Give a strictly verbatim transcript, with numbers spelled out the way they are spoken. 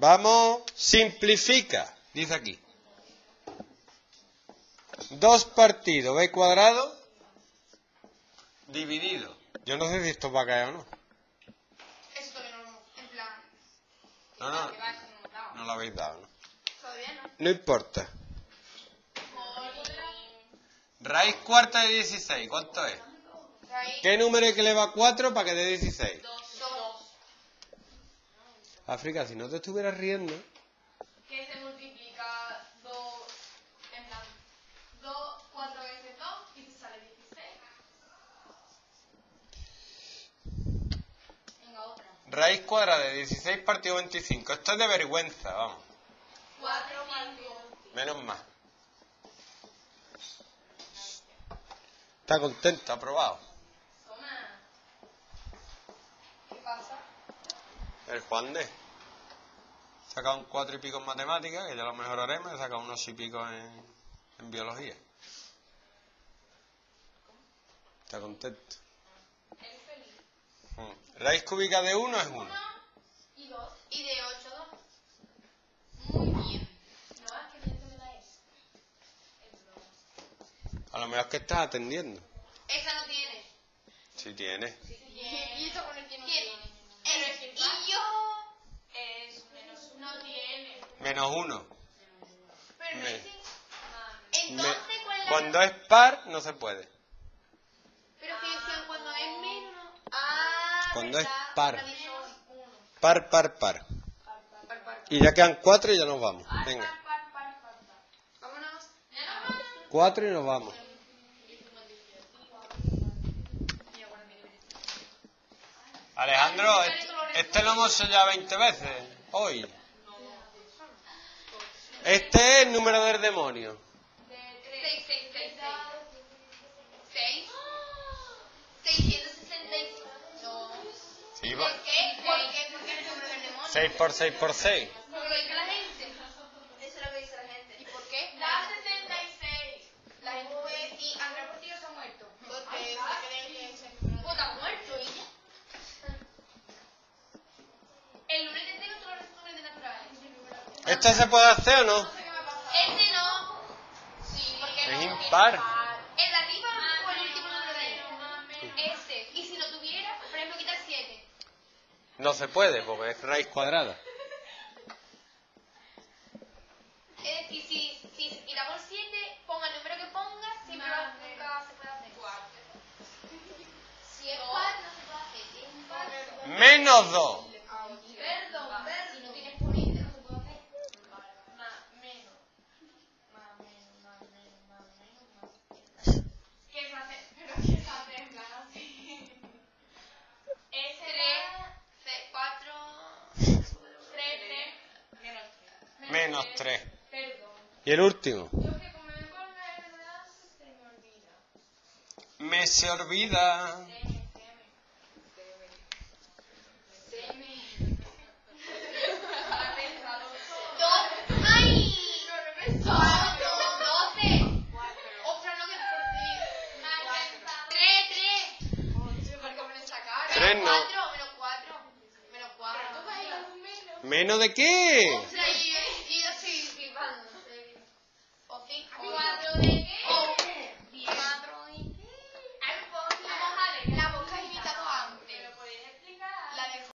Vamos, simplifica, dice aquí. Dos partido b cuadrado dividido. Yo no sé si esto va a caer o no. Esto que no, en plan... No, no, no lo habéis dado, ¿no? Todavía no. No importa. Raíz cuarta de dieciséis, ¿cuánto es? Raíz ¿Qué número hay que elevar a cuatro para que dé dieciséis? dos. dos. África, si no te estuvieras riendo... Que se multiplica dos, en plan, dos, cuatro veces dos y te sale dieciséis. Venga, otra. Raíz cuadrada de dieciséis partido veinticinco. Esto es de vergüenza, vamos. cuatro partido. Menos más. Está contento, aprobado. Toma. ¿Qué pasa? El Juan de. He sacado un cuatro y pico en matemáticas, que ya lo mejoraremos. He sacado unos y pico en, en biología. Está contento. El feliz. Mm. Raíz cúbica de uno es uno. uno y dos. Y de ocho, dos. Muy bien. No, es que bien se me da eso. Es broma. A lo mejor que estás atendiendo. Esa no tiene. Sí tiene. Sí tiene. ¿Y esto con el que no tiene? El y yo es menos uno. No tiene. Menos uno. Pero no Me- dice. Entonces, Me- ¿cuál es la... Cuando es par, no se puede. Pero que decían cuando es menos. Ah, Cuando es ¿verdad? par. La menos uno. Par, par, par. Par, par. Y ya quedan cuatro y ya nos vamos. Par, Venga. par, par, par, par, par. Vámonos. Ya nos vamos. Cuatro y nos vamos. Alejandro, este, este lo hemos hecho ya veinte veces. Hoy. Este es el número del demonio. seis, seis, seis, seis. seiscientos sesenta y cinco. No. Sí, ¿Por qué? ¿Por qué? Porque es el número del demonio. seis por seis por seis. Porque lo dice la gente. Eso es lo que dice la gente. ¿Y por qué? Da sesenta y seis. La gente puede... Y Andrés Portillo se ha muerto. Porque se creen que es el número. Pues está muerto y ya. El lunes te tengo todos los resúmenes de naturales. ¿Este se puede hacer o no? Este no. Sí, porque Es no. impar. ¿El de arriba o el último número de ahí? Este. Y si no tuviera, por ejemplo, quitar siete. No se puede porque es raíz cuadrada. Es decir, si, si quitamos siete, ponga el número que ponga, siempre va- nunca se puede hacer. Si es par, no se puede hacer. Si es impar, Menos dos. perdón, si no tiene exponente, no se puede hacer. Más, menos. Más, menos, más, menos, más, menos, más. ¿Qué se hace? ¿Pero qué se hace en plan así? Es tres, cuatro, tres, tres, menos tres. Menos tres. Perdón. ¿Y el último? Yo que como me ponga en verdad, se me olvida. Me se olvida. Seme, seme. Seme. Dos. ¡Ay! No, no me Cuatro. Doce. Ostras, no que por ti. Tres, tres. ¿Por qué pones esa cara? Tres no. Cuatro, menos cuatro. Menos cuatro. ¿Menos de qué? Ostras, y yo